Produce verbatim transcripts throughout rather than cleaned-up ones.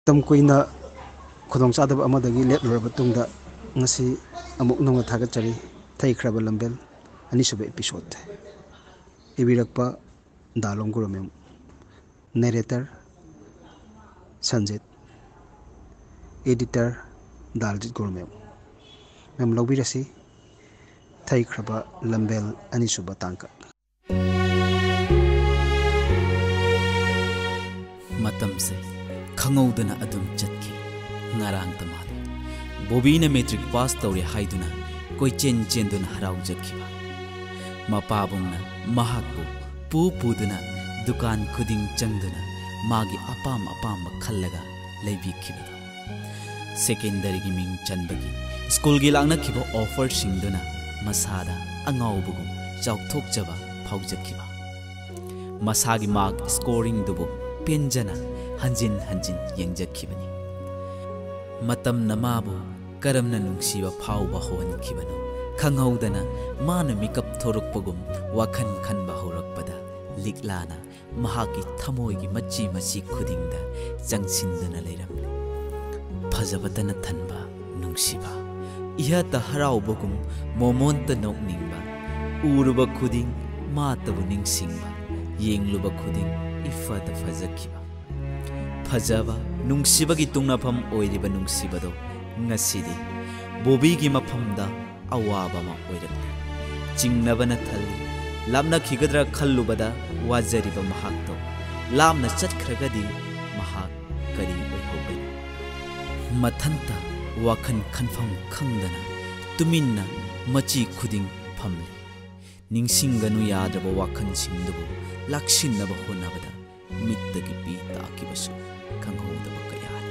ꯇꯝ ꯀꯨꯏꯅ ꯈꯨꯗꯣꯡꯆꯥꯗꯕ ꯑꯃꯗꯒꯤ ꯂꯦꯞꯂꯨꯔꯕ ꯃꯇꯨꯡꯗ ꯉꯁꯤ ꯑꯃꯨꯛ ꯅꯧꯅ ꯊꯥꯒꯠꯆꯔꯤ ꯊꯩꯈ꯭ꯔꯕ ꯂꯝꯕꯦꯜ ꯑꯅꯤꯁꯨꯕ ꯑꯦꯄꯤꯁꯣꯠ ꯏꯕꯤꯔꯛꯄ ꯗꯥꯂꯣꯡ ꯒꯨꯔꯃꯦꯝ ꯅꯦꯔꯦꯇꯔ ꯁꯟꯖꯤꯠ एडिटर दालजित गुरमेम मैम लौबीरसी थैख्रबा लंबेल अनिसुबा तांका मतमसे खंगौदना अदुम चतकी ngarang tamale bobina metric pass tawre haiduna koi chen chenduna harau jakhiba mapabungna mahakpu pu puduna dukan khuding changduna magi apam apam khallaga leibikhiba secondary gi ming chanbagi school gi langna khiba offer singduna masada angawbugum chawthok jaba phawjakhiba masagi mark scoring dubu penjana hanjin hanjin yengjakhibani matam namabu karamna nungsiba phawba hohankhibano khanghaudana mana mikap thorukpagum wakhan khanba horakpada liklana mahaki thamoigi machi machi khudingda changsinduna leiramle fajabatana thanba nungsiba ihata haraubagum momonta nokningba uruba khuding matabu ningsingba yengluba khuding ifata fajakhiba fajaba nungsibagi tungnafam oiriba nungsibado ngasidi bobigi mafamda awaba ma oirakle chingnabana thalli lamna khigadra khallubada wajariba mahakto lamna chatkragadi mahak kari oihogani mathanta wakhan khanfam khangdana tuminna machi khuding phamli ningsinganu yadraba wakhan singdubu lakshinnaba honabada mittagi pi takibasu khanghodaba kayani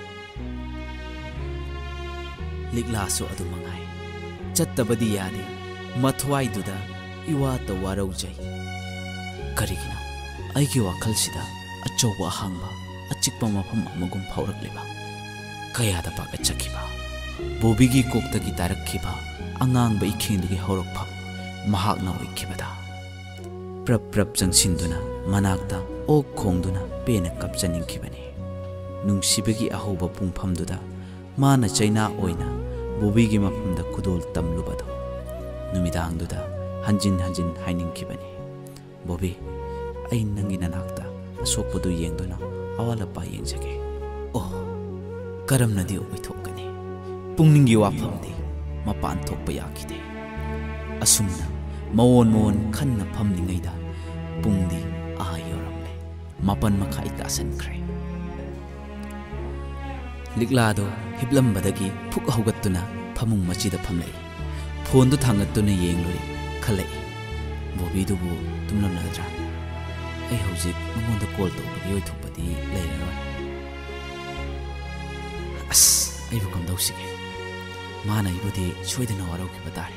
liglaso adu mangai chattabadi yade mathwai duda iwata waraujai karigina aigi wakhalsida achoba hangba achikpa mafam amagum phaurakliba kayada paga chakhiba bobigi koktagi tarakhiba angangba ikhendugi horokpham mahakna oikhibada prap prap changsinduna manakta o khongduna pena kapchaninkhibani nungsibagi ahoba pungphamduda mana chaina oina bobigi mafamda kudol tamlubado numidangduda hanjin hanjin hainingkhibani bobi ai nangi nanakta asokpadu yengduna awala pa yengjage oh karamnadi oithokani pungningi wafamdi mapan thokpa yakhide asumna mawon mawon khanna phamningaida pungdi a yoramle mapan makhai tasankre liglado hiblambadagi phuk hogattuna phamung machida phamlai phone du thangattuna yengluri khalai bobi dubu tumlamnadra ai hojik mamonda call tawbagi oithokpadi leiraroi as ai bu kam dawsige mana ibudi soidana waraukiba tare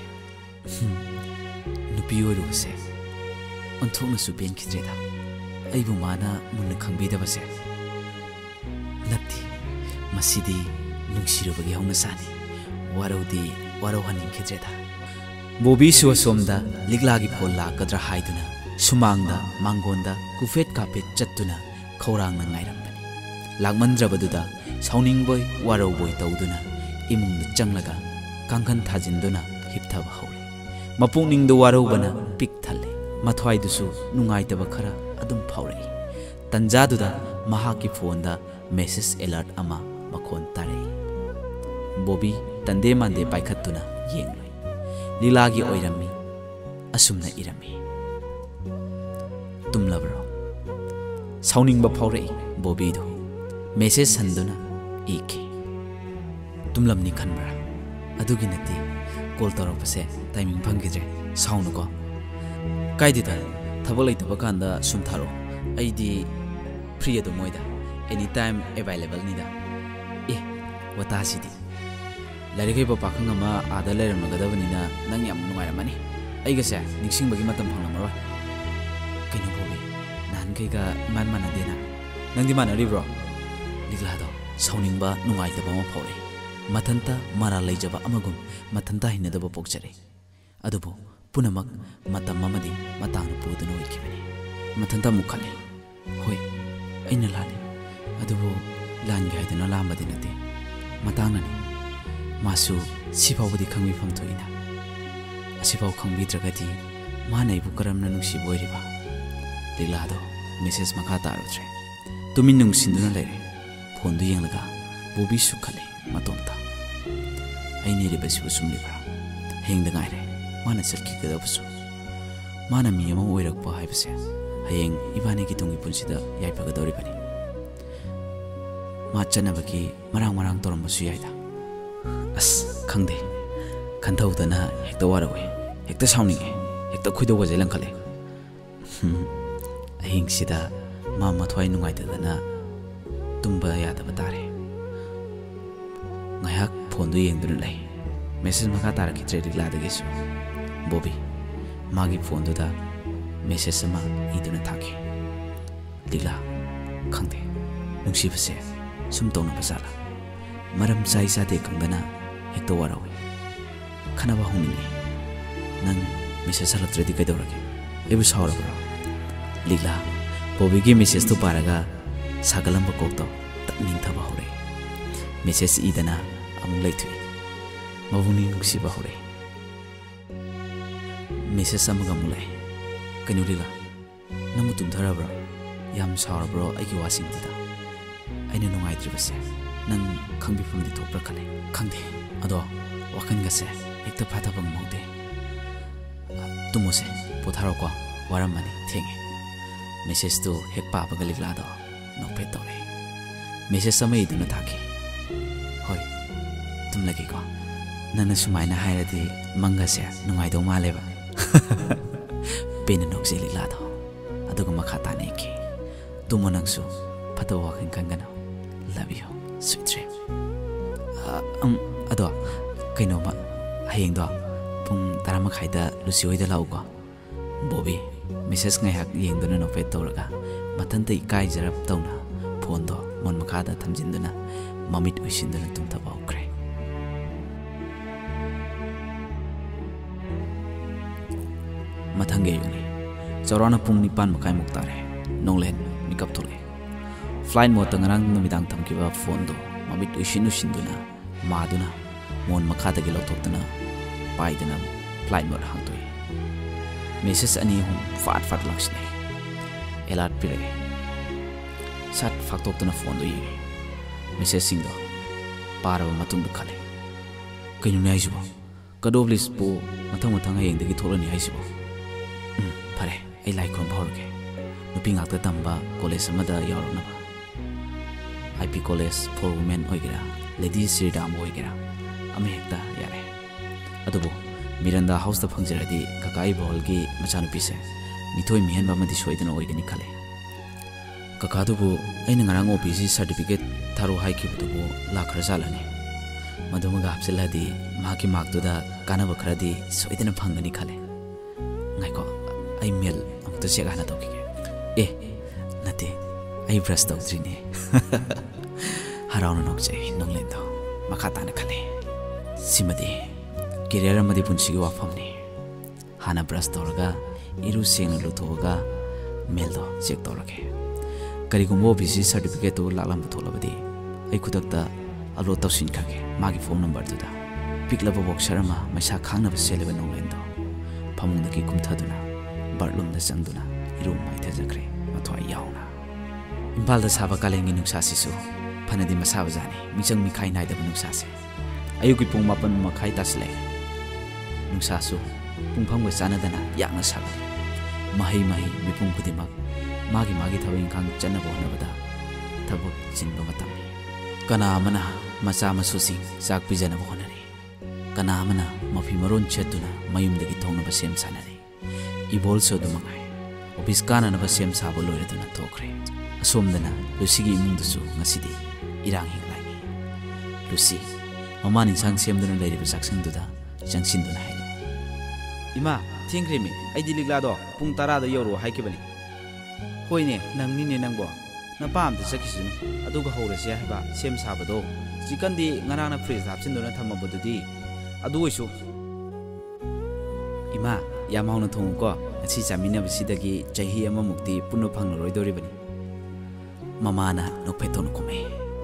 nupi oiruse onthokna su ben khidreda ai bu mana munna khangbidabase natti masidi nungsirubagi hauna sani waraudi warauhaning khidreda bobi su somda liglagi phol la kadra haiduna sumangda mangonda kufet kapet chattuna khorangna ngairambani lagmandrabaduda sauningboy warauboy tawduna imungda changlaga kangkhan thajinduna hipthaba hawre mapungning do waraubana pik thalle mathwai dusu nungaitaba khara adum phawre tanjaduda mahaki phone da message alert ama makhon tare bobi tande mande paikhattuna yengloi lilagi oirami asumna irami tumlabro sauningba phawre bobi do message sanduna iki tumlamni khanbra adugi nati call torapase timing phangidre saunu ko kaidida thabalai tabakanda sumtharo aidi free ado moida anytime available nida eh watasidi larigai ba pakhang ama ada leram nagadabani na nang yam nungai ramani aiga se ningsing bagi matam phanglamaro kaino bobi nan kai ga man man adena nangdi manari bro liglado sauningba nungai taba ma phore mathanta mara leijaba amagum mathanta hinadaba pokjare adubo punamak matam mamadi matang puduna oikibani mathanta mukhale hoi aina lale adubo ꯂꯥꯟꯒꯦ ꯍꯥꯏꯗꯨꯅ ꯂꯥꯝꯕꯗꯤ ꯅꯠꯇꯦ ꯃꯇꯥꯡꯅꯅꯤ ꯃꯥꯁꯨ ꯁꯤꯐꯥꯎꯕꯗꯤ ꯈꯪꯕꯤꯐꯝ ꯊꯣꯛꯏꯅ ꯑꯁꯤꯐꯥꯎ ꯈꯪꯕꯤꯗ꯭ꯔꯒꯗꯤ ꯃꯥꯅ ꯑꯩꯕꯨ ꯀꯔꯝꯅ ꯅꯨꯡꯁꯤꯕ ꯑꯣꯏꯔꯤꯕ ꯂꯤꯛꯂꯥꯗꯣ message ꯃꯈꯥ ꯇꯥꯔꯨꯗ꯭ꯔꯦ ꯇꯨꯃꯤꯟ ꯅꯨꯡꯁꯤꯟꯗꯨꯅ ꯂꯩꯔꯦ ꯐꯣꯟꯗꯨ ꯌꯦꯡꯂꯒ ꯕꯣꯕꯤ ꯁꯨꯛꯈꯠꯂꯦ ꯃꯇꯣꯝꯇ ꯑꯩ ꯅꯤꯔꯤꯕꯁꯤꯕꯨ ꯆꯨꯝꯂꯤꯕ꯭ꯔꯥ ꯍꯌꯦꯡꯗ ꯉꯥꯏꯔꯦ ꯃꯥꯅ ꯆꯠꯈꯤꯒꯗꯕꯁꯨ ꯃꯥꯅ ꯃꯤ ꯑꯃ ꯑꯣꯏꯔꯛꯄ ꯍꯥꯏꯕꯁꯦ ꯍꯌꯦꯡ ꯏꯕꯥꯅꯤꯒꯤ ꯇꯨꯡꯒꯤ ꯄꯨꯟꯁꯤꯗ ꯌꯥꯏꯐꯒꯗꯧꯔꯤꯕꯅꯤ ꯃꯥ ꯆꯠꯅꯕꯒꯤ ꯃꯔꯥꯡ ꯃꯔꯥꯡ ꯇꯧꯔꯝꯕꯁꯨ ꯌꯥꯏꯗ ꯑꯁ ꯈꯪꯗꯦ ꯈꯟꯊꯧꯗꯅ ꯍꯦꯛꯇ ꯋꯥꯔꯧꯏ ꯍꯦꯛꯇ ꯁꯥꯎꯅꯤꯡꯉꯦ ꯍꯦꯛꯇ ꯈꯣꯏꯗꯧꯒꯁꯦ ꯂꯪꯈꯠꯂꯦ ꯑꯍꯤꯡꯁꯤꯗ ꯃꯥ ꯃꯊ꯭ꯋꯥꯏ ꯅꯨꯡꯉꯥꯏꯇꯗꯅ ꯇꯨꯝꯕ ꯌꯥꯗꯕ ꯇꯥꯔꯦ ꯉꯥꯏꯍꯥꯛ ꯐꯣꯟꯗꯨ ꯌꯦꯡꯗꯨꯅ ꯂꯩ ꯃꯦꯁꯦꯖ ꯃꯈꯥ ꯇꯥꯔꯛꯈꯤꯗ꯭ꯔꯦ ꯂꯤꯛꯂꯥꯗꯒꯤꯁꯨ ꯕꯣꯕꯤ ꯃꯥꯒꯤ ꯐꯣꯟꯗꯨꯗ ꯃꯦꯁꯦꯖ ꯑꯃ ꯏꯗꯨꯅ ꯊꯥꯈꯤ ꯂꯤꯛꯂꯥ ꯈꯪꯗꯦ ꯅꯨꯡꯁꯤꯕꯁꯦ ꯁꯨꯝ ꯇꯧꯅꯕ ꯖꯥꯠꯂꯥ ꯃꯔꯝ ꯆꯥꯏ ꯆꯥꯗꯦ ꯈꯪꯗꯅ ꯍꯦꯛꯇ ꯋꯥꯔꯧꯏ ꯈꯟꯅꯕ ꯍꯧꯅꯤꯡꯉꯤ ꯅꯪ ꯃꯦꯁꯦꯖ ꯍꯜꯂꯛꯇ꯭ꯔꯗꯤ ꯀꯩꯗꯧꯔꯒꯦ ꯑꯩꯕꯨ ꯁꯥꯎꯔꯕ꯭ꯔꯣ ꯂꯤꯛꯂꯥ ꯕꯣꯕꯤꯒꯤ ꯃꯦꯁꯦꯖꯇꯨ ꯄꯥꯔꯒ ꯁꯥꯒꯠꯂꯝꯕ ꯀꯣꯛꯇꯣ ꯇꯞ ꯅꯤꯡꯊꯕ ꯍꯧꯔꯛꯏ ꯃꯦꯁꯦꯖ ꯏꯗꯅ ꯑꯃꯨꯛ ꯂꯩꯊꯣꯛꯏ ꯃꯕꯨꯡꯅꯤ ꯅꯨꯡꯁꯤꯕ ꯍꯧꯔꯛꯏ ꯃꯦꯁꯦꯖ ꯑꯃꯒ ꯑꯃꯨꯛ ꯂꯩ ꯀꯩꯅꯣ ꯂꯤꯛꯂꯥ ꯅꯪꯕꯨ ꯇꯨꯝꯊꯔꯕ꯭ꯔꯣ ꯌꯥꯝ ꯁꯥꯎꯔꯕ꯭ꯔꯣ ꯑꯩꯒꯤ ꯋꯥꯁꯤꯡꯗꯨꯗ ꯑꯩꯅ ꯅꯨꯡꯉꯥꯏꯇ꯭ꯔꯤꯕꯁꯦ ꯅꯪ ꯈꯪꯕꯤꯐꯝꯗꯤ ꯊꯣꯛꯄ꯭ꯔꯥ ꯈꯜꯂꯦ ꯈꯪꯗꯦ ꯑꯗꯣ ꯋꯥꯈꯜꯒꯁꯦ ꯍꯦꯛꯇ ꯐꯥꯊꯕ ꯉꯝꯍꯧꯗꯦ ꯇꯨꯝꯃꯣꯁꯦ ꯄꯣꯊꯥꯔꯣꯀꯣ ꯋꯥꯔꯝꯃꯅꯤ ꯊꯦꯡꯉꯦ ꯃꯦꯁꯦꯖꯇꯨ ꯍꯦꯛ ꯄꯥꯕꯒ ꯂꯤꯛꯂꯥꯗꯣ ꯅꯣꯛꯐꯦꯠ ꯇꯧꯔꯦ ꯃꯦꯁꯦꯖ ꯑꯃ ꯏꯗꯨꯅ ꯊꯥꯈꯤ ꯍꯣꯏ ꯇꯨꯝꯂꯒꯦꯀꯣ ꯅꯪꯅ ꯁꯨꯃꯥꯏꯅ ꯍꯥꯏꯔꯗꯤ ꯃꯪꯒꯁꯦ ꯅꯨꯡꯉꯥꯏꯗꯧ ꯃꯥꯜꯂꯦꯕ ꯄꯦꯟꯅ ꯅꯣꯛꯆꯩ ꯂꯤꯛꯂꯥꯗꯣ ꯑꯗꯨꯒ ꯃꯈꯥ ꯇꯥꯅ ꯏꯈꯤ ꯇꯨꯝꯃꯣ ꯅꯪꯁꯨ ꯐꯠꯇꯕ ꯋꯥꯈꯜ ꯈꯟꯒꯅꯨ ꯂꯚ ꯌꯨ ꯁ꯭ꯋꯤꯠ ꯗ꯭ꯔꯤꯝ ꯑꯗꯣ ꯀꯩꯅꯣꯝꯃ ꯍꯌꯦꯡꯗꯣ ꯄꯨꯡ ꯇꯔꯥ ꯃꯈꯥꯏꯗ ꯂꯨꯁꯤ ꯍꯣꯏꯗ ꯂꯥꯛꯎꯀꯣ ꯕꯣꯕꯤ ꯃꯦꯁꯦꯖ ꯉꯥꯏꯍꯥꯛ ꯌꯦꯡꯗꯨꯅ ꯅꯣꯛꯐꯦꯠ ꯇꯧꯔꯒ ꯃꯊꯟꯇ ꯏꯀꯥꯏꯖꯔꯞ ꯇꯧꯅ ꯐꯣꯟꯗꯣ ꯃꯣꯟ ꯃꯈꯥꯗ ꯊꯝꯖꯤꯟꯗꯨꯅ ꯃꯃꯤꯠ ꯎꯏꯁꯤꯟꯗꯨꯅ ꯇꯨꯝꯊꯕ ꯍꯧꯈ꯭ꯔꯦ ꯃꯊꯪꯒꯤ ꯑꯌꯨꯛꯅꯤ ꯆꯥꯎꯔꯥꯛꯅ ꯄꯨꯡ ꯅꯤꯄꯥꯟ ꯃꯈꯥꯏꯃꯨꯛ ꯇꯥꯔꯦ ꯅꯣꯡꯂꯦꯟ ꯃꯤꯀꯞ ꯊꯣꯛꯂꯛꯑꯦ ꯐ꯭ꯂꯥꯏꯠ ꯃꯣꯠꯇ ꯉꯔꯥꯡ ꯅꯨꯃꯤꯗꯥꯡ ꯊꯝꯈꯤꯕ ꯐꯣꯟꯗꯣ ꯃꯃꯤꯠ ꯎꯏꯁꯤꯟ ꯎꯏꯁꯤꯟꯗꯨꯅ ꯃꯥꯗꯨꯅ ꯃꯣꯟ ꯃꯈꯥꯗꯒꯤ ꯂꯧꯊꯣꯛꯇꯨꯅ ꯄꯥꯏꯗꯨꯅ ꯐ꯭ꯂꯥꯏꯠ ꯃꯣꯠ ꯍꯥꯡꯇꯣꯛꯏ ꯃꯦꯁꯦꯖ ꯑꯅꯤ ꯑꯍꯨꯝ ꯐꯥꯠ ꯐꯥꯠ ꯂꯥꯛꯁꯤꯟꯅꯩ ꯑꯦꯂꯥꯔꯠ ꯄꯤꯔꯛꯑꯦ ꯁꯠ ꯐꯥꯛꯇꯣꯛꯇꯨꯅ ꯐꯣꯟꯗꯣ ꯌꯦꯡꯉꯦ ꯃꯦꯁꯦꯖꯁꯤꯡꯗꯣ ꯄꯥꯔꯕ ꯃꯇꯨꯡꯗ ꯈꯜꯂꯦ ꯀꯩꯅꯣꯅꯦ ꯍꯥꯏꯁꯤꯕꯣ ꯀꯠ ꯑꯣꯐ ꯂꯤꯁꯄꯨ ꯃꯊꯪ ꯃꯊꯪ ꯍꯌꯦꯡꯗꯒꯤ ꯊꯣꯛꯂꯅꯤ ꯍꯥꯏꯁꯤꯕꯣ ꯎꯝ ꯐꯔꯦ ꯑꯩ ꯂꯥꯏ ꯈꯨꯔꯨꯝꯕ ꯍꯧꯔꯒꯦ ꯅꯨꯄꯤ ꯉꯥꯛꯇ ꯇꯝꯕ ꯀꯣꯂꯦꯖ ꯑꯃꯗ ꯌꯥꯎꯔꯛꯅꯕ I P college for women ꯑꯣꯏꯒꯦꯔꯥ ꯂꯦꯗꯤ ꯁ꯭ꯔꯤꯔꯥꯝ ꯑꯣꯏꯒꯦꯔꯥ ꯑꯃ ꯍꯦꯛꯇ ꯌꯥꯔꯦ ꯑꯗꯨꯕꯨ ꯃꯤꯔꯟꯗꯥ ꯍꯥꯎꯁꯇ ꯐꯪꯖꯔꯗꯤ ꯀꯀꯥ ꯏꯕꯣꯜꯒꯤ ꯃꯆꯥꯅꯨꯄꯤꯁꯦ ꯃꯤꯊꯣꯏ ꯃꯤꯍꯦꯟꯕ ꯑꯃꯗꯤ ꯁꯣꯏꯗꯅ ꯑꯣꯏꯒꯅꯤ ꯈꯜꯂꯦ ꯀꯀꯥꯗꯨꯕꯨ ꯑꯩꯅ ꯉꯔꯥꯡ ꯑꯣ ꯄꯤ ꯁꯤ ꯁꯥꯔꯇꯤꯐꯤꯀꯦꯠ ꯊꯥꯔꯣ ꯍꯥꯏꯈꯤꯕꯗꯨꯕꯨ ꯂꯥꯛꯈ꯭ꯔꯖꯥꯠꯂꯅꯤ ꯃꯗꯨꯃꯒ ꯍꯥꯞꯆꯤꯜꯂꯗꯤ ꯃꯍꯥꯛꯀꯤ ꯃꯥꯔꯛꯇꯨꯗ ꯀꯥꯟꯅꯕ ꯈꯔꯗꯤ ꯁꯣꯏꯗꯅ ꯐꯪꯒꯅꯤ ꯈꯜꯂꯦ ꯉꯥꯏꯈꯣ ꯑꯩ ꯃꯦꯜ ꯑꯃꯨꯛꯇ ꯆꯦꯛ ꯍꯥꯟꯅ ꯇꯧꯈꯤꯒꯦ ꯑꯦ ꯅꯠꯇꯦ ꯑꯩ ꯕ꯭ꯔꯁ ꯇꯧꯗ꯭ꯔꯤꯅꯦ ꯍꯔꯥꯎꯅ ꯅꯣꯛꯆꯩ ꯅꯣꯡꯂꯦꯟꯗꯣ ꯃꯈꯥ ꯇꯥꯅ ꯈꯜꯂꯦ ꯁꯤꯃꯗꯤ ꯀꯦꯔꯤꯌꯔ ꯑꯃꯗꯤ ꯄꯨꯟꯁꯤꯒꯤ ꯋꯥꯐꯝꯅꯤ ꯍꯥꯟꯅ ꯕ꯭ꯔꯁ ꯇꯧꯔꯒ ꯏꯔꯨ ꯁꯦꯡꯅ ꯂꯨꯊꯣꯛꯑꯒ ꯃꯦꯜꯗꯣ ꯆꯦꯛ ꯇꯧꯔꯒꯦ ꯀꯔꯤꯒꯨꯝꯕ ꯑꯣ ꯕꯤ ꯁꯤ ꯁꯥꯔꯇꯤꯐꯤꯀꯦꯠꯇꯨ ꯂꯥꯛꯂꯝꯕ ꯊꯣꯛꯂꯕꯗꯤ ꯑꯩ ꯈꯨꯗꯛꯇ ꯑꯞꯂꯣꯗ ꯇꯧꯁꯤꯟꯈ꯭ꯔꯒꯦ ꯃꯥꯒꯤ ꯐꯣꯟ ꯅꯝꯕꯔꯗꯨꯗ ꯄꯤꯛꯂꯕ ꯕꯣꯛꯁꯔ ꯑꯃ ꯃꯩꯁꯥ ꯈꯥꯡꯅꯕ ꯁꯦꯠꯂꯤꯕ ꯅꯣꯡꯂꯦꯟꯗꯣ ꯐꯃꯨꯡꯗꯒꯤ ꯀꯨꯝꯊꯗꯨꯅ ꯕꯥꯠꯔꯨꯝꯗ ꯆꯪꯗꯨꯅ ꯏꯔꯨ ꯃꯥꯏꯊꯖꯈ꯭ꯔꯦ ꯃꯊ꯭ꯋꯥꯏ ꯌꯥꯎꯅ ꯏꯝꯐꯥꯜꯗ ꯁꯥꯕ ꯀꯥꯂꯦꯟꯒꯤ ꯅꯨꯡꯁꯥꯁꯤꯁꯨ ꯐꯅꯗꯤ ꯃꯁꯥꯕꯖꯥꯠꯅꯤ ꯃꯤꯆꯪ ꯃꯤꯈꯥꯏ ꯅꯥꯏꯗꯕ ꯅꯨꯡꯁꯥꯁꯦ ꯑꯌꯨꯛꯀꯤ ꯄꯨꯡ ꯃꯥꯄꯟ ꯃꯈꯥꯏ ꯇꯥꯁꯤꯜꯂꯛꯑꯦ ꯅꯨꯡꯁꯥꯁꯨ ꯄꯨꯡꯐꯝꯒ ꯆꯥꯟꯅꯗꯅ ꯌꯥꯡꯅ ꯁꯥꯒꯠꯂꯤ ꯃꯍꯩ ꯃꯍꯩ ꯃꯤꯄꯨꯝ ꯈꯨꯗꯤꯡꯃꯛ ꯃꯥꯒꯤ ꯃꯥꯒꯤ ꯊꯕꯛ ꯏꯪꯈꯥꯡ ꯆꯠꯅꯕ ꯍꯣꯠꯅꯕꯗ ꯊꯕꯛ ꯆꯤꯟꯕ ꯃꯇꯝꯅꯤ ꯀꯅꯥ ꯑꯃꯅ ꯃꯆꯥ ꯃꯁꯨꯁꯤꯡ ꯆꯥꯛ ꯄꯤꯖꯅꯕ ꯍꯣꯠꯅꯔꯤ ꯀꯅꯥ ꯑꯃꯅ ꯃꯐꯤ ꯃꯔꯣꯟ ꯁꯦꯠꯇꯨꯅ ꯃꯌꯨꯝꯗꯒꯤ ꯊꯣꯡꯅꯕ ꯁꯦꯝ ꯁꯥꯟꯅꯔꯤ ꯏꯕꯣꯜꯁꯨ ꯑꯗꯨꯃꯉꯥꯏ ꯑꯣꯐꯤꯁ ꯀꯥꯅꯅꯕ ꯁꯦꯝ ꯁꯥꯕ ꯂꯣꯏꯔꯗꯨꯅ ꯊꯣꯛꯈ꯭ꯔꯦ ꯑꯁꯣꯝꯗꯅ ꯂꯨꯁꯤꯒꯤ ꯏꯃꯨꯡꯗꯁꯨ ꯉꯁꯤꯗꯤ ꯏꯔꯥꯡ ꯍꯦꯛ ꯂꯥꯛꯏ ꯂꯨꯁꯤ ꯃꯃꯥꯅ ꯏꯟꯁꯥꯡ ꯁꯦꯝꯗꯨꯅ ꯂꯩꯔꯤꯕ ꯆꯥꯛꯁꯪꯗꯨꯗ ꯆꯪꯁꯤꯟꯗꯨꯅ ꯍꯥꯏꯔꯤ ꯏꯃꯥ ꯊꯦꯡꯈ꯭ꯔꯦꯃꯤ ꯑꯩꯗꯤ ꯂꯤꯛꯂꯥꯗꯣ ꯄꯨꯡ ꯇꯔꯥꯗ ꯌꯧꯔꯛꯑꯣ ꯍꯥꯏꯈꯤꯕꯅꯤ ꯍꯣꯏꯅꯦ ꯅꯪꯅꯤꯅꯦ ꯅꯪꯕꯣ ꯅꯄꯥ ꯑꯝꯇ ꯆꯠꯈꯤꯁꯤꯅꯨ ꯑꯗꯨꯒ ꯍꯧꯔꯁꯦ ꯍꯥꯏꯕ ꯁꯦꯝ ꯁꯥꯕꯗꯣ ꯆꯤꯛꯀꯟꯗꯤ ꯉꯔꯥꯡꯅ ꯐ꯭ꯔꯤꯖꯇ ꯍꯥꯞꯆꯤꯟꯗꯨꯅ ꯊꯝꯃꯕꯗꯨꯗꯤ ꯑꯗꯨ ꯑꯣꯏꯁꯨ ꯏꯃꯥ ꯌꯥꯝ ꯍꯥꯎꯅ ꯊꯣꯡꯉꯨꯀꯣ ꯉꯁꯤ ꯆꯥꯃꯤꯟꯅꯕꯁꯤꯗꯒꯤ ꯆꯍꯤ ꯑꯃꯃꯨꯛꯇꯤ ꯄꯨꯟꯅ ꯐꯪꯂꯔꯣꯏꯗꯧꯔꯤꯕꯅꯤ ꯃꯃꯥꯅ ꯅꯣꯛꯐꯦꯠꯇꯧꯅ ꯈꯨꯝꯃꯦ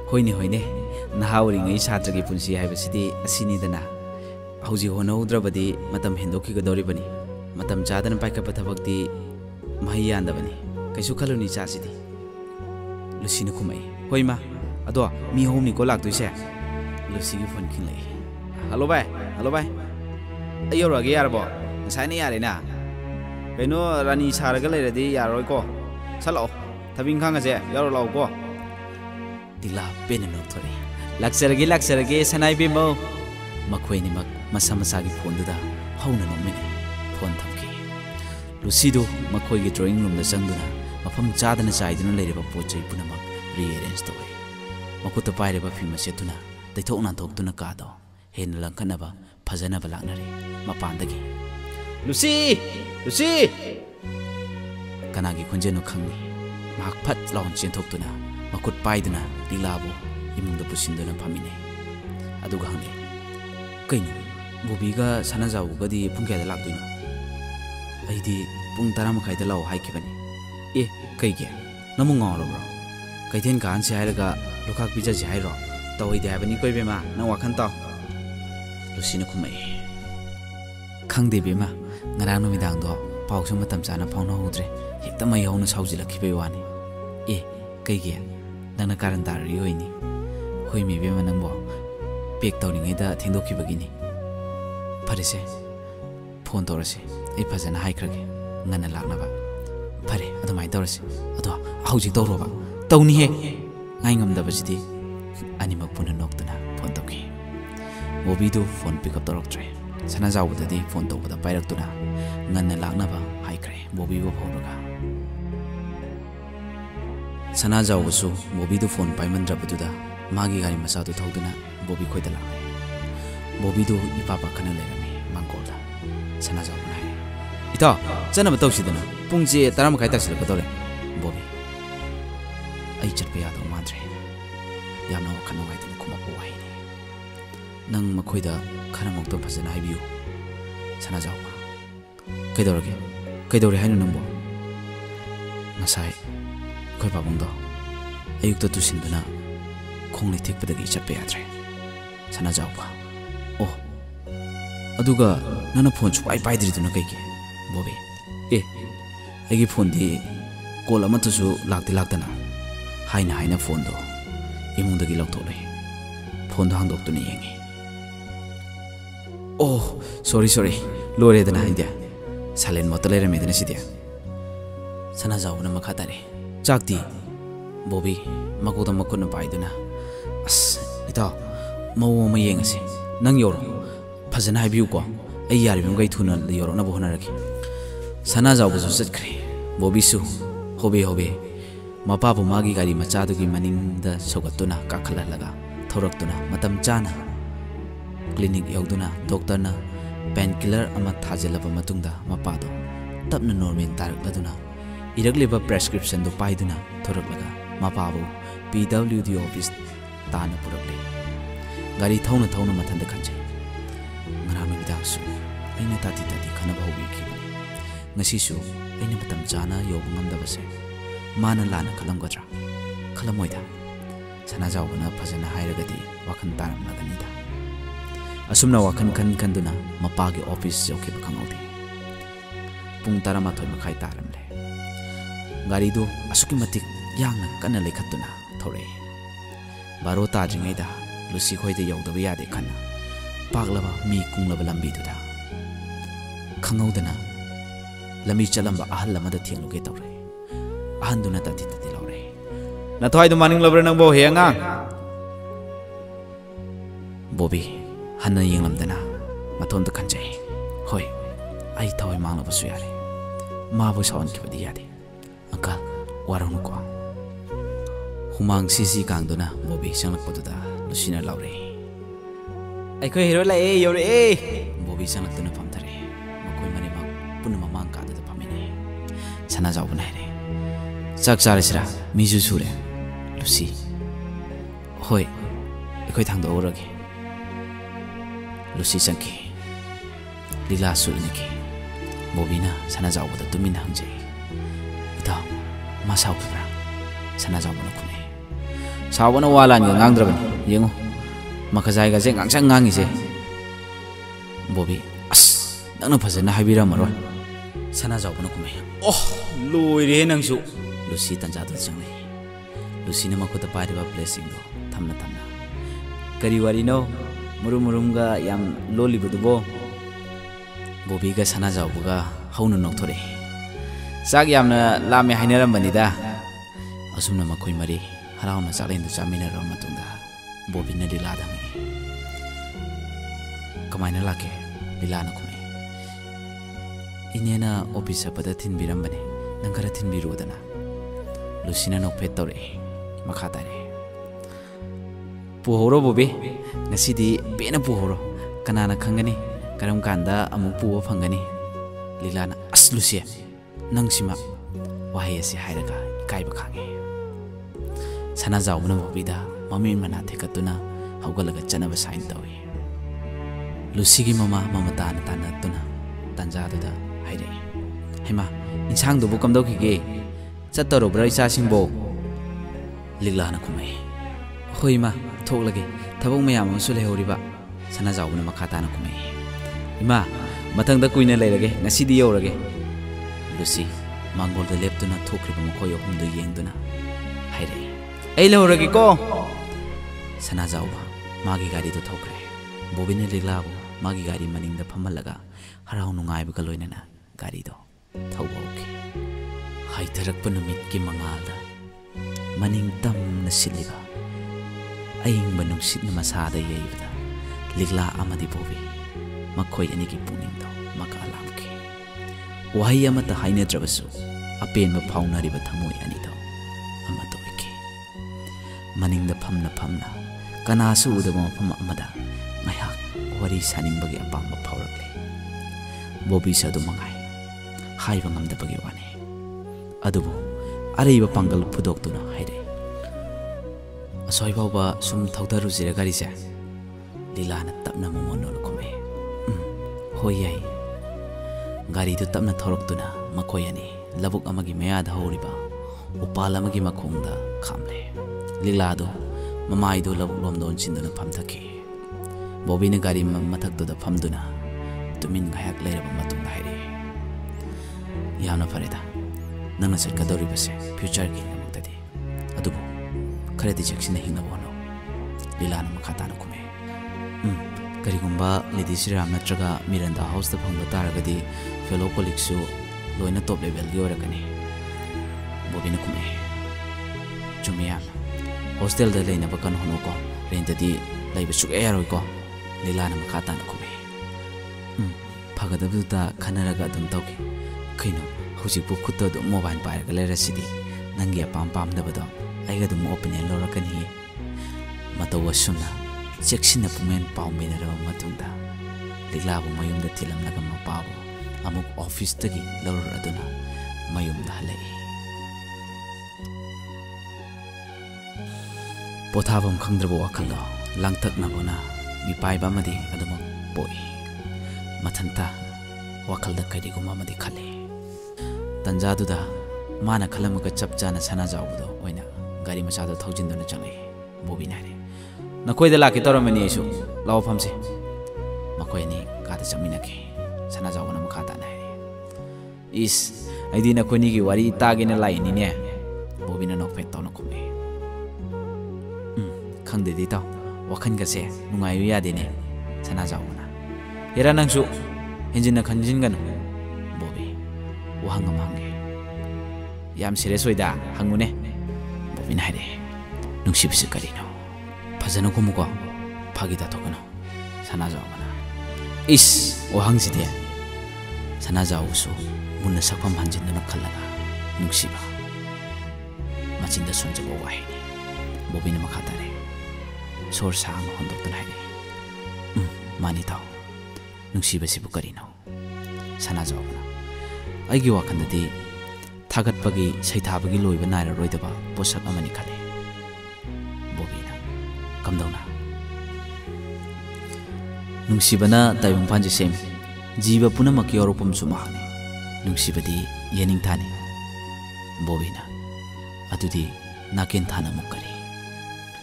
होइने होइने नहाउरिङै सात्रगी पुन्सि हाइबसिदि असिनिदना हौजि होनौद्रबदि मतम हेन्दोखिगदौरिबनि मतम चादन पाइकप थबक्ति मही यान्दबनि कैसु खलुनि चासिदि लुसिन खुमै होइमा अदो मी होमनि को लाक्तुइसे लुसिगी फोन खिनलै हेलो भाई हेलो भाई अयोरगे यारबो ngsaini yare na keno rani saraga leiradi yaroi ko salo thabing khanga je yaro law ko dila pen no thori laksarage laksarage sanai be mo makhoi ni mak masa masa gi phone da hauna no mine phone thamki lucy do makhoi gi drawing room da sangduna mafam chadana chaiduna leireba pochai punamak rearrange toy makuta paireba film setuna taithokna thokduna ka do hen langkhanaba phajana ba laknare mapandagi Lucy Lucy kanagi khonjenu khangni mak phat lawn chen thokduna makut paiduna dilabu imungda pusinduna phamine aduga hangde kaino bobi ga sanajau gadi pungkya da lakduino aidi pung tara makhai da law haikibani e kaige namu ngaro bro kaithen kan se hairaga lokak bija ji hairo tawai da bani koi bema na wakhan taw Lucy na khumai khangde bema ngarang no midang do pauk sum matam chana phawna hodre hekta mai hawna saujilakhi be wani e kaige nangna karan dar ri hoini hoi mi be manangbo pek tawni ngai da thengdokhi bagini pharise phone torase ei phajana haikrage ngana lakna ba phare adumai torase ado hauji tawroba tawni he ngai ngamda bajidi animak puna noktuna phone tawki bobi do phone pick up toroktre sana jawbudadi phone tawbada pairak tuna nganna laknaba haikre bobi bo phawraga sana jawbusu bobi do phone paimandrabaduda magi gari masa do thawduna bobi khoida la bobi do ipapa khana lerami mangkolda sana jawbuna ita chana batawsidana pungje taram khai taksil kadore bobi ai chatpa ya do madre yamna khana ngai tana khuma ko waini nang makhoida khana mokto phajana haibiu sana jawba Kaidorage kaidore hainu nambo nasai koi babungdo ayuk to tusinduna khongli thikpadagi chatpe yadre sana jawba oh aduga nana phone chu pai pai driduna kaige bobe e agi phone di call amatu su lakti laktana haina haina phone do imungdagi laktole phone do hangdoktuna yengi oh sorry sorry lore dana haida Salen motor lere medina sidia sana jawna makhatare chakti bobi makuda makuna paiduna as ita mawo ma yengase nang yoro phajana haibiu ko ai yari bim gai thuna yoro na bohna rakhi sana jawbu su satkre bobi su hobe hobe mapa bu magi gari macha du gi maning da sogatuna kakhala laga thoraktuna matam chana clinic yauduna doctor na painkiller ama thajelaba matungda mapado tapna normal tarak laduna iragleba prescription do paiduna thoraklaga mapabu P W D office tana purakle gari thauna thauna mathanda khanjai ngaranu bidangsu aina tati tati khana bhobi khibani ngasi su aina matam chana yob ngamdabase mana lana khalamgadra khalamoida sana jawbana phajana hairagadi wakhan taram laganida asumna wakhan kan kanduna mapagi office yoke bakangodi pung taramathoi makhai taramle gari do asuki matik yangna kana lekhatuna thore baro tajingaida lucy khoide yawdaba yade khana paglaba mi kunglaba lambi duda khangaudana lami chalamba ahal lamada thengluge tawre ahanduna tati tati lawre na thoi do maning labre nangbo henga bobi Hana yenglamdana matonda khanjai hoi ai thawai manglaba su yare mabu sawan kibadi yade aka waranu ko humang sisi kangduna bobi sanglakpaduda lusina lawre ai ko hero la e yore e bobi sanglakduna pamthare makoi mani mak punna mamang ka da pamine sana jaw banai re chak chare sira miju sure lusi hoi ekoi thangdo orage Lucy Sanki Lila su inaki Bobina sana jawba da tumina hangjai ita masau kibra sana jawba na kune सावना वालान ga ngangdrabani yengo makazai ga je ngangchang ngangi se bobi as nangna phajana habira maroi sana jawbana kumai oh loire nangsu lucy tanja du changai lucy na makuta pariba blessing do thamna thamna kari wari no murum murum ga yam loli budubo bobi ga sana jawbuga haunu nokthore sak yamna lame hainaram banida asumna makoi mari harauna saklen du chamina ro matunda bobi na dila dangi kamaina lake dila na kume inena office pada thin biram bane nangara thin biru dana lucina no petore makata re puhoro bobi ngasidi bena puhoro kanana khangani karam kanda amu puwa phangani lilana as lucia nangsima wahi ase hairaga ikaiba khange sana jawbna bobida mami mana thekatuna hawgalaga chanaba sign tawi lucy gi mama mamata na tana tuna tanja da haire hema insang do bu kam do ki ge chataro bra isa singbo liglana kumai hoima thoklage thabong mayam su lehoriba sana jawbna makhata na kumai ima mathang da kuina leirage ngasidi yorage lucy mangol da leptuna thokriba makhoy ohum do yengduna haire ai lehorage ko sana jawba magi gari do thokre bobine liglabu magi gari maning da phamalaga harau nungai ba loinana gari do thawboki haitarak panumit ki mangalda maning tam na siliba aing banung sit na masada yeibda ligla amadi bobi makhoi ani ki puning do makalam ki wahi amata haine drabasu apen ma phaunari ba thamoi ani do amato ki maning da phamna phamna kanasu udama pham amada mayak wari saning bagi apam ma phaurakle bobi sa do mangai haiba ngamda bagi wani adubu araiba pangal pudok tuna haire asoi baba sum thaudaru jira gari se lilana tapna momono khome hoyai gari du tapna thorok tuna makoyani labuk amagi meya da horiba upal amagi makhongda khamle lila do mamai do labuk lom don chinduna phamthaki bobi ne gari mathak do da phamduna tumin gayak leiraba matung haire yana fareda nana sarka dori base future ki namuktadi adubu kharedi jaksina hingna bono lilana makhata na kume um karigumba lady sriram natraga miranda house da phangba taragadi fellow colleagues su loina top level gi orakani bobi na kume chumya hostel da leina bakan hono ko rent di laiba suk eroi ko lilana makhata na kume um phagadabu da khanaraga dum tawki kaino hujik bu khutta do mobile pai ga lera sidi nangi apam pam da bado aiga dum opinion lorakani matawa sunna seksina pumen pau menara matunda liglabu mayum da tilam naga mapabu amuk office tagi lor aduna mayum da halai pothabam khangdrabo wakhallo langtak na bona mi pai ba madi aduma poi mathanta wakhalda kaidi guma madi khale tanja duda mana khalamaga chapchana sana jawdo oina gari machado thaujinduna changai bobi nare nakoi da laki toramani isu law phamse makoi ni kada chamina ke sana jawna makhata na is aidi na koni gi wari tagina lai ni ne bobi na nok fet tawna khome um khangde di taw wakhan ga se nungayu ya de ne sana jawna era nangsu hinjin na khanjin gan bobi wahang amange yam serious oida hangune bobi na hare nungsibse karino fazana kumuko phagida thokano sana jawna is wahang side sana jawsu munna sakpam hanjinduna khalaga nungsiba machinda sonjabo wahini bobi na makhatare sor sang hondoktan hare um mani taw nungsiba sibu karino sana jawna aigi wakandadi thagat pagi saithabagi loiba naira roidaba posak amani khale bobi na kamdona nungsibana taibung panji sem jiba punamak yoropum sumahani nungsibadi yening thani bobi na atudi naken thana mukari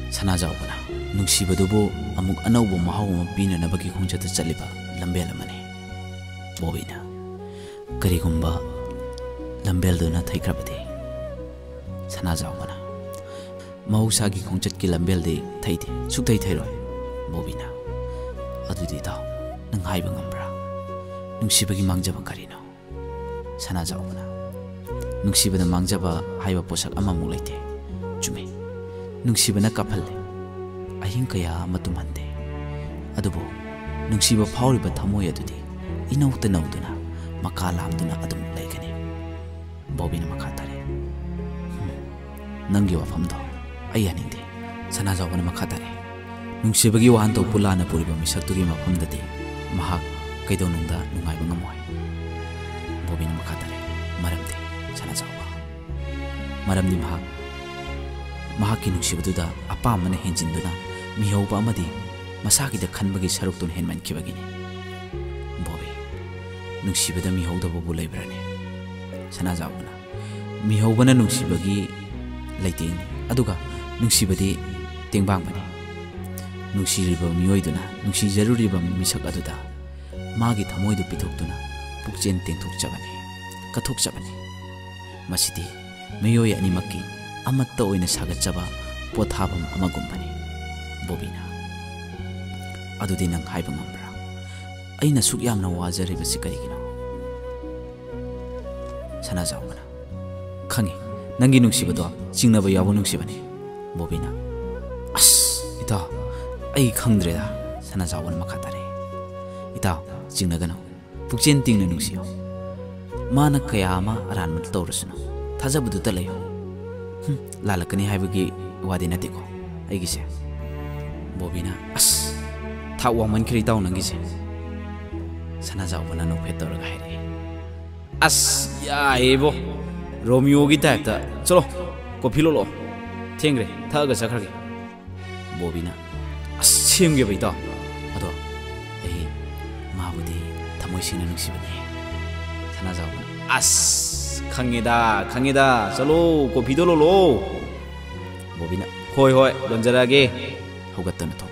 ꯁꯅꯥꯖꯥꯎꯕꯅ ꯅꯨꯡꯁꯤꯕꯗꯨꯕꯨ ꯑꯃꯨꯛ ꯑꯅꯧꯕ ꯃꯍꯥꯎ ꯑꯃ ꯄꯤꯅꯅꯕꯒꯤ ꯈꯣꯡꯆꯠꯇ ꯆꯠꯂꯤꯕ ꯂꯝꯕꯦꯜ ꯑꯃꯅꯤ꯫ ꯕꯣꯕꯤꯅ ꯀꯔꯤꯒꯨꯝꯕ ꯂꯝꯕꯦꯜꯗꯨꯅ ꯊꯩꯈ꯭ꯔꯕꯗꯤ? ꯁꯅꯥꯖꯥꯎꯕꯅ ꯃꯍꯧꯁꯥꯒꯤ ꯈꯣꯡꯆꯠꯀꯤ ꯂꯝꯕꯦꯜꯗꯤ ꯊꯩꯗꯦ, ꯁꯨꯛꯊꯩ ꯊꯩꯔꯣꯏ꯫ ꯕꯣꯕꯤꯅ ꯑꯗꯨꯗꯤ ꯏꯇꯥꯎ ꯅꯪ ꯍꯥꯏꯕ ꯉꯝꯕ꯭ꯔꯥ? ꯅꯨꯡꯁꯤꯕꯒꯤ ꯃꯥꯡꯖꯕ ꯀꯔꯤꯅꯣ? ꯁꯅꯥꯖꯥꯎꯕꯅ ꯅꯨꯡꯁꯤꯕꯗ ꯃꯥꯡꯖꯕ ꯍꯥꯏꯕ ꯄꯣꯠꯁꯛ ꯑꯃꯃꯨꯛ ꯂꯩꯇꯦ꯫ ꯆꯨꯝꯃꯤ, ꯅꯨꯡꯁꯤꯕꯅ ꯀꯥꯞꯍꯜꯂꯦ, ꯑꯍꯤꯡ ꯀꯌꯥ ꯑꯃ ꯇꯨꯝꯍꯟꯗꯦ, ꯑꯗꯨꯕꯨ ꯅꯨꯡꯁꯤꯕ ꯐꯥꯎꯔꯤꯕ ꯊꯃꯣꯏ ꯑꯗꯨꯗꯤ ꯏꯅꯧꯇ ꯅꯧꯗꯨꯅ ꯃꯀꯥ ꯂꯥꯝꯗꯨꯅ ꯑꯗꯨꯝ ꯂꯩꯒꯅꯤ꯫ ꯕꯣꯕꯤꯅ ꯃꯈꯥ ꯇꯥꯔꯦ, ꯅꯪꯒꯤ ꯋꯥꯐꯝꯗꯣ ꯑꯩ ꯌꯥꯅꯤꯡꯗꯦ꯫ ꯁꯅꯥꯖꯥꯎꯕꯅ ꯃꯈꯥ ꯇꯥꯔꯦ, ꯅꯨꯡꯁꯤꯕꯒꯤ ꯋꯥꯍꯟꯊꯣꯛꯄꯨ ꯂꯥꯟꯅ ꯄꯨꯔꯤꯕ ꯃꯤꯁꯛꯇꯨꯒꯤ ꯃꯐꯝꯗꯗꯤ ꯃꯍꯥꯛ ꯀꯩꯗꯧꯅꯨꯡꯗ ꯅꯨꯡꯉꯥꯏꯕ ꯉꯝꯃꯣꯏ꯫ ꯕꯣꯕꯤꯅ ꯃꯈꯥ ꯇꯥꯔꯦ, ꯃꯔꯝꯗꯤ? ꯁꯅꯥꯖꯥꯎꯕ ꯃꯔꯝꯗꯤ ꯃꯍꯥꯛ ꯃꯍꯥꯛꯀꯤ ꯅꯨꯡꯁꯤꯕꯗꯨꯗ ꯑꯄꯥꯝꯕꯅ ꯍꯦꯟꯖꯤꯟꯗꯨꯅ ꯃꯤꯍꯧꯕ ꯑꯃꯗꯤ ꯃꯁꯥꯒꯤꯗ ꯈꯟꯕꯒꯤ ꯁꯔꯨꯛꯇꯨꯅ ꯍꯦꯟꯃꯟꯈꯤꯕꯒꯤꯅꯤ꯫ ꯕꯣꯕꯤ ꯅꯨꯡꯁꯤꯕꯗ ꯃꯤꯍꯧꯗꯕꯕꯨ ꯂꯩꯕ꯭ꯔꯅꯦ? ꯁꯅꯥꯖꯥꯎꯕꯅ ꯃꯤꯍꯧꯕꯅ ꯅꯨꯡꯁꯤꯕꯒꯤ ꯂꯩꯇꯦꯡꯅꯤ, ꯑꯗꯨꯒ ꯅꯨꯡꯁꯤꯕꯗꯤ ꯇꯦꯡꯕꯥꯡꯕꯅꯤ꯫ ꯅꯨꯡꯁꯤꯔꯤꯕ ꯃꯤꯑꯣꯏꯗꯨꯅ ꯅꯨꯡꯁꯤꯖꯔꯨꯔꯤꯕ ꯃꯤꯁꯛ ꯑꯗꯨꯗ ꯃꯥꯒꯤ ꯊꯃꯣꯏꯗꯨ ꯄꯤꯊꯣꯛꯇꯨꯅ ꯄꯨꯛꯆꯦꯟ ꯇꯦꯡꯊꯣꯛꯆꯕꯅꯤ, ꯀꯠꯊꯣꯛꯆꯕꯅꯤ꯫ ꯃꯁꯤꯗꯤ ꯃꯤꯑꯣꯏ ꯑꯅꯤꯃꯛꯀꯤ ꯑꯃꯠꯇ ꯑꯣꯏꯅ ꯁꯥꯒꯠꯆꯕ ꯄꯣꯊꯥꯐꯝ ꯑꯃꯒꯨꯝꯕꯅꯤ꯫ ꯕꯣꯕꯤꯅ ꯑꯗꯨꯗꯤ ꯅꯪ ꯍꯥꯏꯕ ꯉꯝꯕ꯭ꯔꯥ? ꯑꯩꯅ ꯁꯨꯛ ꯌꯥꯝꯅ ꯋꯥꯖꯔꯤꯕꯁꯤ ꯀꯔꯤꯒꯤꯅꯣ? ꯁꯅꯥꯖꯥꯎꯕꯅ ꯈꯪꯉꯤ, ꯅꯪꯒꯤ ꯅꯨꯡꯁꯤꯕꯗꯣ ꯆꯤꯡꯅꯕ ꯌꯥꯎꯕ ꯅꯨꯡꯁꯤꯕꯅꯤ꯫ ꯕꯣꯕꯤꯅ ꯑꯁ ꯏꯇꯥꯎ ꯑꯩ ꯈꯪꯗ꯭ꯔꯦꯗ꯫ ꯁꯅꯥꯖꯥꯎꯕꯅ ꯃꯈꯥ ꯇꯥꯔꯦ, ꯏꯇꯥꯎ ꯆꯤꯡꯅꯒꯅꯨ, ꯄꯨꯛꯆꯦꯟ ꯇꯤꯡꯅ ꯅꯨꯡꯁꯤꯌꯨ꯫ ꯃꯥꯅ ꯀꯌꯥ ꯑꯃ ꯑꯔꯥꯟꯕ ꯇꯧꯔꯁꯨꯅꯨ, ꯊꯥꯖꯕꯗꯨꯇ ꯂꯩꯌꯨ꯫ ꯂꯥꯜꯂꯛꯀꯅꯤ ꯍꯥꯏꯕꯒꯤ ꯋꯥꯗꯤ ꯅꯠꯇꯦꯀꯣ ꯑꯩꯒꯤꯁꯦ꯫ ꯕꯣꯕꯤꯅ ꯑꯁ ꯊꯥꯛ ꯋꯥꯡꯃꯟꯈ꯭ꯔꯦ ꯏꯇꯥꯎ ꯅꯪꯒꯤꯁꯦ꯫ ꯁꯅꯥꯖꯥꯎꯕꯅ ꯅꯣꯛꯐꯦꯠ ꯇꯧꯔꯒ ꯍꯥꯏꯔꯛꯏ, ꯑꯁ ꯌꯥꯏꯌꯦꯕꯣ, ꯔꯣꯃꯤꯌꯣꯒꯤ ꯇꯥꯏꯞꯇ ꯆꯠꯂꯣ ꯀꯣꯐꯤ ꯂꯣꯜꯂꯛꯑꯣ, ꯊꯦꯡꯈ꯭ꯔꯦ ꯊꯛꯑꯒ ꯆꯠꯈ꯭ꯔꯒꯦ꯫ ꯕꯣꯕꯤꯅ ꯑꯁ ꯁꯦꯝꯒꯦꯕ ꯏꯇꯥꯎ, ꯑꯗꯣ ꯑꯩ ꯃꯥꯕꯨꯗꯤ ꯊꯃꯣꯏ ꯁꯦꯡꯅ ꯅꯨꯡꯁꯤꯕꯅꯤ꯫ ꯁꯅꯥꯖꯥꯎꯕꯅ ꯑꯁ ꯈꯪꯉꯦꯗ ꯈꯪꯉꯦꯗ, ꯆꯠꯂꯣ ꯀꯣꯐꯤꯗꯣ ꯂꯣꯜꯂꯛꯑꯣ꯫ ꯕꯣꯕꯤꯅ ꯍꯣꯏ ꯍꯣꯏ ꯂꯣꯟꯖꯔꯛꯑꯒꯦ꯫ ꯍꯧꯒꯠꯇꯨꯅ ꯊꯣꯛꯈꯤ꯫